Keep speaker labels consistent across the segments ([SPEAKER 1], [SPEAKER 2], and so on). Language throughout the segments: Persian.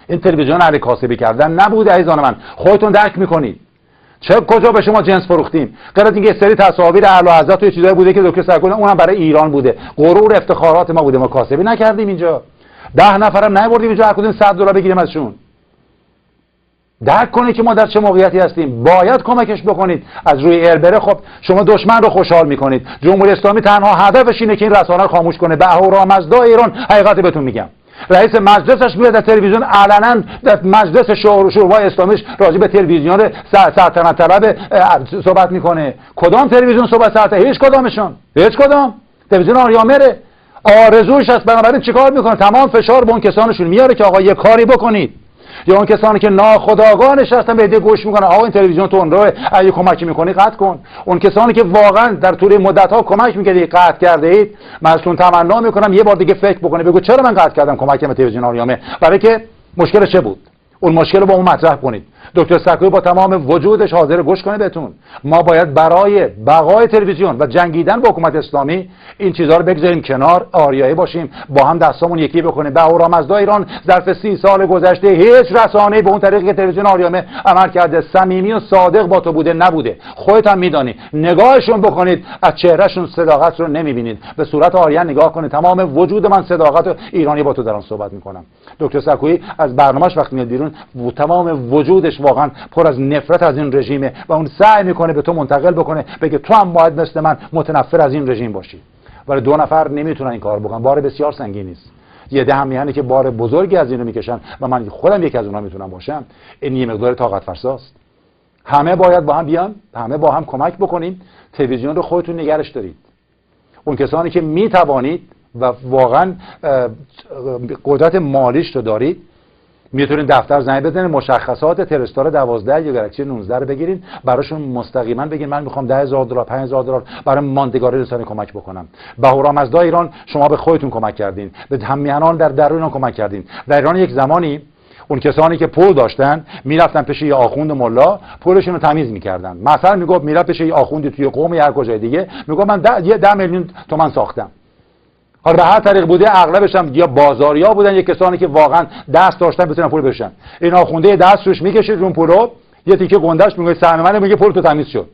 [SPEAKER 1] این تلویزیون اهل کاسبی کردن نبوده عزیزان من. خودتون درک میکنید کجا به شما جنس فروختیم. غیر از اینکه سری تصاویر اعلی حضرت و چیزایی بوده که دکتر سرکوی اونم برای ایران بوده، غرور افتخارات ما بوده، ما کاسبی نکردیم اینجا. 10 نفرم نبردیم اینجا هر کدوم $100 بگیریم ازشون. درک کنید که ما در چه موقعیتی هستیم. باید کمکش بکنید. از روی البره خب شما دشمن رو خوشحال میکنید. جمهوری اسلامی تنها هدفش اینه که این رسانه رو خاموش کنه. به اهورامزدای ایران حقیقت بهتون میگم، رئیس مجلسش میاد در تلویزیون علنا در مجلس شورای اسلامیش راجع به تلویزیون سلطنت طلب صحبت میکنه. کدام تلویزیون صحبت سلطنت؟ هیچ کدامشون. هیچ کدام. تلویزیون آریامره. آرزوش هست. بنابراین چیکار میکنه؟ تمام فشار به اون کسانشون میاره که آقا یه کاری بکنید. یا اون کسانی که ناخودآگاه نشستن به ایده گوش میکنن آقا این تلویزیون تو اون رو اگه کمکی میکنی قطع کن. اون کسانی که واقعا در طول مدت ها کمک میکردید قطع کرده اید، من ازتون تمنا میکنم یه بار دیگه فکر بکنه بگو چرا من قطع کردم کمکم به تلویزیون آریامه. برای که مشکل چه بود؟ اون مشکل رو با اون مطرح کنید. دکتر سرکوی با تمام وجودش حاضر گوش کنه بهتون. ما باید برای بقای تلویزیون و جنگیدن با حکومت اسلامی این چیزها رو بگذاریم کنار، آریایی باشیم، با هم دستامون یکی بکنیم. به اهورامزدای ایران ظرف 30 سال گذشته هیچ رسانه‌ای به اون طریقی که تلویزیون آریامه عمل کرده صمیمی و صادق با تو بوده نبوده. خودت هم میدانی. نگاهشون بکنید از چهرهشون صداقت رو نمیبینید. به صورت آریان نگاه کنید. تمام وجود من صداقت و ایرانی با تو دارم صحبت میکنم. دکتر سرکوی از برنامه‌اش وقتی میاد بیرون تمام وجودش واقعا پر از نفرت از این رژیمه و اون سعی میکنه به تو منتقل بکنه بگه تو هم باید مثل من متنفر از این رژیم باشی. ولی 2 نفر نمیتونن این کار بکنن. بار بسیار سنگینی است. یه ده هم میهنه که بار بزرگی از اینو میکشن و من خودم یکی از اونها میتونم باشم. این یه مقدار طاقت فرساست. همه باید با هم بیان، همه با هم کمک بکنیم. تلویزیون رو خودتون نگرش دارید. اون کسانی که میتوانید و واقعا قدرت مالیش رو دارید میتونید دفتر زنگ بزنید، مشخصات ترستار 12 یا گلکسی 19 رو بگیرید، براشون مستقیما بگید من میخوام $10,000 $5,000 برای ماندگاری رسانه کمک بکنم. به اهورامزدای ایران شما به خودتون کمک کردین، به هممیهنان در درون ایران کمک کردین. در ایران یک زمانی اون کسانی که پول داشتن میرفتن پیش یه آخوند ملا پولشون رو تمیز میکردن. مثلا میگفت میرفت پیش یه آخوندی توی قم یا هر کجای دیگه میگفت من 10 میلیون تومان ساختم. حالا به هر طریق بوده اغلبش هم یا بازاریا بودن یا کسانی که واقعا دست داشتن بتونن پول بشن. این آخونده دست روش میکشید اون پولو، یه تیکه گندش میگه سهم منه، میگه پول تو تمیز شد.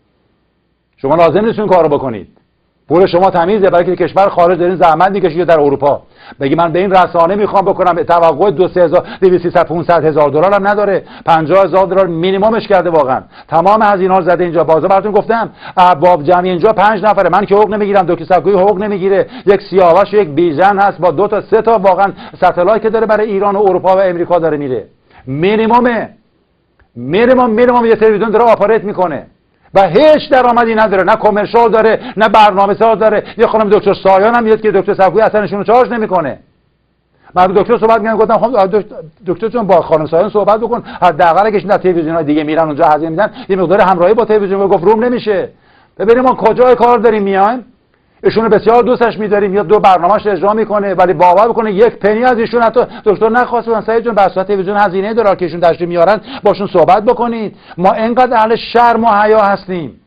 [SPEAKER 1] شما لازم نیست این کارو بکنید. پول شما تمیزه، برای که کشور خارج دارین زحمت میکشید در اروپا. بگی من به این رسانه میخوام بکنم، توقع 200,000 $500,000 هم نداره، $50,000 مینیممش کرده واقعا. تمام هزینه ها زده اینجا. بازار براتون گفتم ارباب جمعی اینجا 5 نفره. من که حقوق نمیگیرم، دکتر سرکوی حقوق نمیگیره. یک سیاوش و یک بیژن هست با 2 تا 3 تا واقعا ستلایت که داره برای ایران و اروپا و امریکا داره میره. مینیمم یه تلویزیون داره آپارات میکنه و هیچ درآمدی نداره، نه کامرشال داره نه برنامه‌ساز داره. یه خانم دکتر سایان هم میاد که دکتر سرکوی اصلا نشون چارج نمیکنه. من با دکتر صحبت می‌کردم، گفتم خب دکتر جون با خانم سایان صحبت بکن، حداقل اگه در تلویزیون‌های دیگه میرن اونجا هزینه میدن یه مقدار همراهی با تلویزیون. گفت روم نمیشه. ببینیم ما کجای کار داریم میایم. ایشونو بسیار دوستش می‌داریم، یا 2 برنامه‌اش اجرا میکنه، ولی باور بکنه یک پنی از ایشون حتی دکتر نخواست. سعید جون بساط تلویزیون هزینه داره که ایشون تشریف میارن، باشون صحبت بکنید. ما اینقدر اهل شرم و حیا هستیم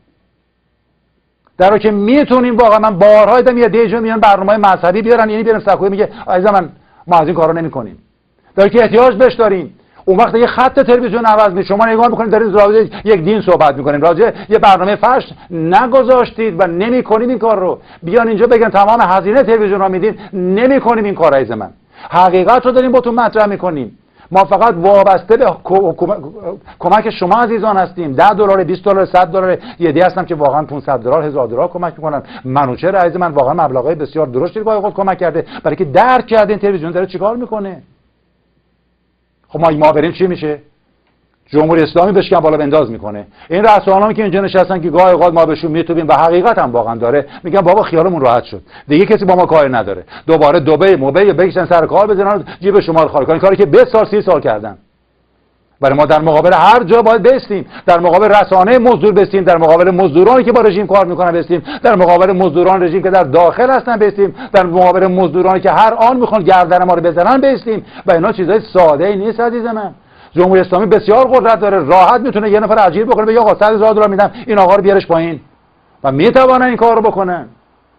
[SPEAKER 1] در حالی که میتونیم واقعا. من بارها دیدم یه دیجا میان برنامه‌های مذهبی بیارن، یعنی بیارن سرکوی میگه عزیز من ما از این کارا نمی‌کنیم، در حالی که احتیاج بهش داریم. اون وقت یه خط تلویزیون عوض میشه، شما نگاه میکنید دارید راجع یک دین صحبت میکنید، راجع یه برنامه فرش نگذاشتید و نمی‌کنید این کار رو. بیان اینجا بگن تمام هزینه تلویزیون رو میدین، نمی‌کنیم این کار. عزیز من حقیقت رو داریم بهتون مطرح میکنیم. ما فقط وابسته به کمک شما عزیزان هستیم. $10 $20 $100. یه دی هستم که واقعا $500 $1000 کمک میکنن. منوچهر عزیز من واقعا مبلغای بسیار درشتی رو خود کمک کرده، برای که درک کرده این تلویزیون داره چیکار میکنه. خب ما بریم چی میشه؟ جمهوری اسلامی بشکن بالا بنداز میکنه. این رسانه‌ها که اینجا نشستن که گاهی اوقات ما بهشون میتوبیم و حقیقت هم واقعا داره، میگن بابا خیالمون راحت شد دیگه کسی با ما کاری نداره، دوباره دبی موبایل بکشن سر کار بزنن جیب شما رو خالی کنن، کاری که 20 سال 30 سال کردن. برای ما در مقابل هر جا باید بستیم، در مقابل رسانه مزدور بستیم، در مقابل مزدورانی که با رژیم کار میکنن بستیم، در مقابل مزدوران رژیم که در داخل هستن بستیم، در مقابل مزدورانی که هر آن میخوان گردن ما رو بزنن بستیم. و اینا چیزای ساده ای نیست عزیز من. جمهوری اسلامی بسیار قدرت داره، راحت میتونه یه نفر اجیر بکنه بگه آقا $100,000 میدم این آقا رو بیارش پایین و میتونن این کارو بکنن.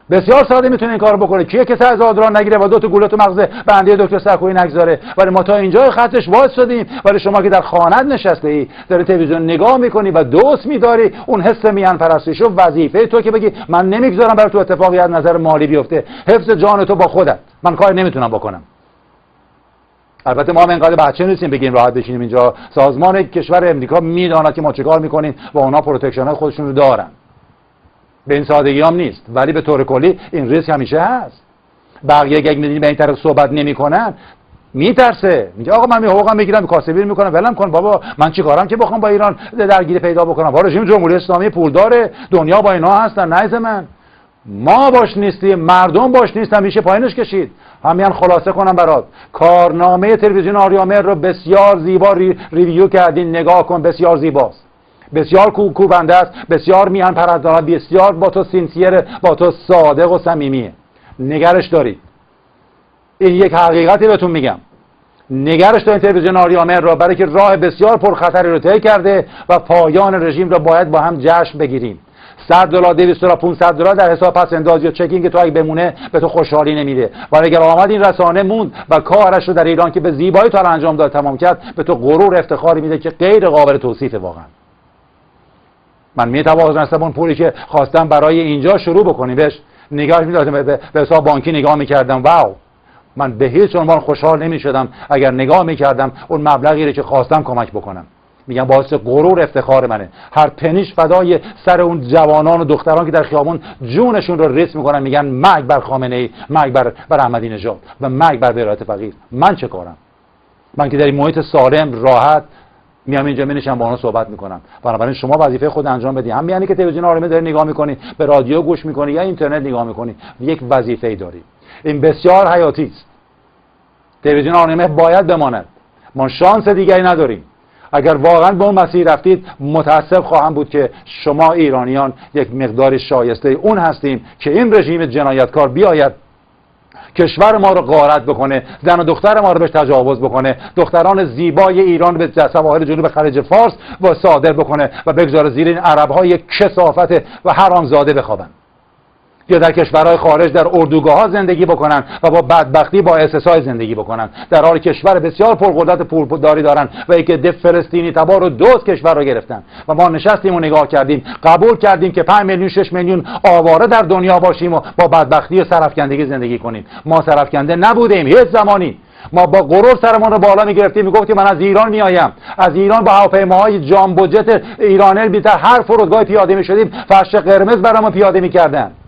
[SPEAKER 1] بسیار ساده میتونه این کارو بکنه. کیه که $100,000 نگیره و 2 تا گوله تو مغز بنده دکتر سرکوبی نگذاره؟ ولی ما تا اینجای خطش وایسادیم. ولی شما که در خانه‌ات نشسته ای، داری تلویزیون نگاه میکنی و دوست میداری، اون حس میهن پرستیشو وظیفه تو که بگی من نمیگذارم برای تو اتفاقی از نظر مالی بیفته. حفظ جان تو با خودت، من کاری نمیتونم بکنم. البته ما هم اینقدر بچه نیستیم بگیم راحت بشینیم اینجا. سازمان کشور امریکا میداند که ما چه کار میکنیم و اونا پروتکشن های خودشون رو دارن. به این سادگی هم نیست، ولی به طور کلی این ریسک همیشه هست. بقیه اگه می‌بینی به این طرف صحبت نمیکنن، میترسه، میگه آقا من حقوقم میگیرم، کاسبی میکنم، ولم کن بابا، من چیکارم که بخوام با ایران درگیری پیدا بکنم؟ با رژیم جمهوری اسلامی پولداره، دنیا با اینا هستن، نیز من. ما باش نیستیم، مردم باش نیستن، میشه پایینش کشید. همین خلاصه کنم برات، کارنامه تلویزیون آریامهر رو بسیار زیبا ریویو کردین، نگاه کن، بسیار زیباست، بسیار کوبنده است، بسیار میهن پرستانه، بسیار با تو سینسیره، با تو صادق و صمیمیه. نگرش دارید. این یک حقیقتی بهتون میگم. نگرش دارید تلویزیون آریامهر را، برای که راه بسیار پرخطری رو طی کرده و پایان رژیم را باید با هم جشن بگیریم. $100 $200 $500 در حساب پس انداز یا چکینگ تو اگه بمونه به تو خوشحالی نمیده. ولی اگر آمد این رسانه موند و کارش رو در ایران که به زیبایی تا انجام داد تمام کرد، به تو غرور افتخاری میده که غیر قابل توصیفه واقعا. من میتوانستم اون پولی که خواستم برای اینجا شروع بکنیم بهش نگاهش میدادم، به حساب بانکی نگاه میکردم، واو، من به هیچ عنوان خوشحال نمیشدم اگر نگاه میکردم اون مبلغی رو که خواستم کمک بکنم. میگم باعث غرور افتخار منه. هر پنیش فدای سر اون جوانان و دختران که در خیابون جونشون رو ریسک میکنن، میگن مرگ بر خامنه‌ای، مرگ بر احمدی نژاد و مرگ بر ولایت فقیه. من چه کارم؟ من که در این محیط سالم راحت میام اینجا مینشم با اونها صحبت میکنم. بنابراین شما وظیفه خود انجام بدید. هم یعنی که تلویزیون آریامهر داری نگاه میکنی، به رادیو گوش میکنی یا اینترنت نگاه میکنی، یک وظیفه‌ای داری. این بسیار حیاتی است. تلویزیون آریامهر باید بماند. ما شانس دیگری نداریم. اگر واقعا به اون مسیر رفتید، متاسف خواهم بود که شما ایرانیان یک مقدار شایسته اون هستیم که این رژیم جنایتکار بیاید کشور ما رو غارت بکنه، زن و دختر ما رو بهش تجاوز بکنه، دختران زیبای ایران به سواحل جنوب خلیج فارس و صادر بکنه و بگذاره زیر این عرب‌های کثافت و حرامزاده بخوابن، یا در کشورهای خارج در اردوگاه‌ها زندگی بکنن و با بدبختی با SSI زندگی بکنن، در حالی کشور بسیار پرقدرت پولداری دارن و یک عده فلسطینی تبار و دوست کشور رو گرفتن و ما نشستیم و نگاه کردیم، قبول کردیم که 5 میلیون 6 میلیون آواره در دنیا باشیم و با بدبختی و سرافکندگی زندگی کنیم. ما سرافکنده نبودیم هیچ زمانی. ما با غرور سرمان رو بالا می‌گرفتیم، میگفتیم من از ایران میایم، از ایران با هواپیماهای جامبو جت ایرانل بیشتر هر فرودگاه پیاده می‌شدیم، فرش قرمز برامون پیاده می‌کردن.